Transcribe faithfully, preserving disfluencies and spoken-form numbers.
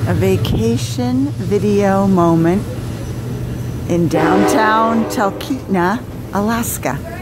A vacation video moment in downtown Talkeetna, Alaska.